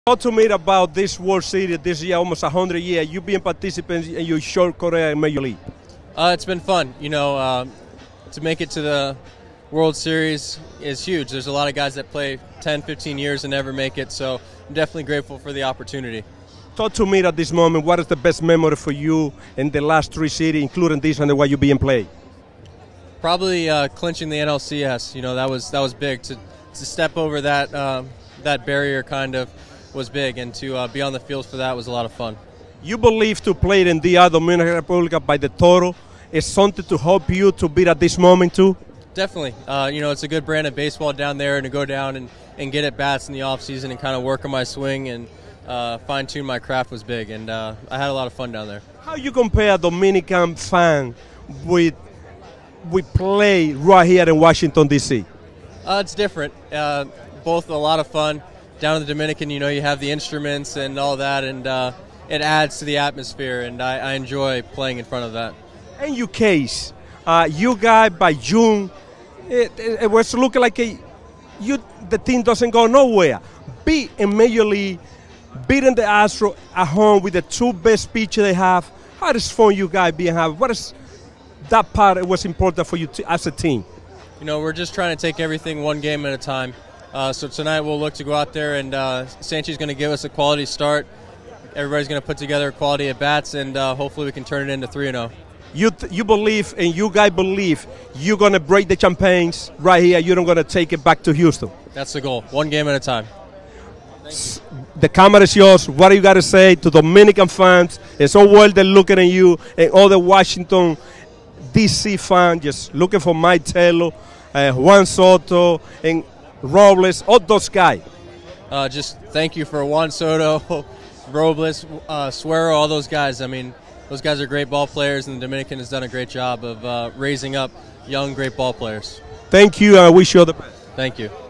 Talk to me about this World Series this year, almost 100 years. You've been participating in your short career in Major League. It's been fun. To make it to the World Series is huge. There's a lot of guys that play 10, 15 years and never make it, so I'm definitely grateful for the opportunity. Talk to me at this moment, what is the best memory for you in the last three series, including this one, the way you're being played? Probably clinching the NLCS. That was big. To step over that barrier kind of was big, and to be on the field for that was a lot of fun. You believe to play in the Dominican Republic by the Toro is something to help you to beat at this moment too? Definitely. It's a good brand of baseball down there, and to go down and get at bats in the off season and kind of work on my swing and fine tune my craft was big, and I had a lot of fun down there. How you compare a Dominican fan with we play right here in Washington D.C.? It's different. Both a lot of fun. Down in the Dominican, you have the instruments and all that, and it adds to the atmosphere, and I enjoy playing in front of that. In your case, you guys by June, it was looking like the team doesn't go nowhere. Be in Major League, beating the Astros at home with the two best pitchers they have. How is fun you guys being have? What is that part that was important for you as a team? We're just trying to take everything one game at a time. So tonight we'll look to go out there, and Sanchi's going to give us a quality start. Everybody's going to put together quality at bats, and hopefully we can turn it into 3-0. You believe, and you guys believe, you're going to break the champagnes right here. You're not going to take it back to Houston. That's the goal. One game at a time. The camera is yours. What do you got to say to Dominican fans? It's so well they're looking at you, and all the Washington D.C. fans just looking for Mike Taylor, Juan Soto, and Robles, all those guys. Just thank you for Juan Soto, Robles, Suero, all those guys. I mean, those guys are great ball players, and the Dominican has done a great job of raising up young, great ball players. Thank you, and I wish you all the best. Thank you.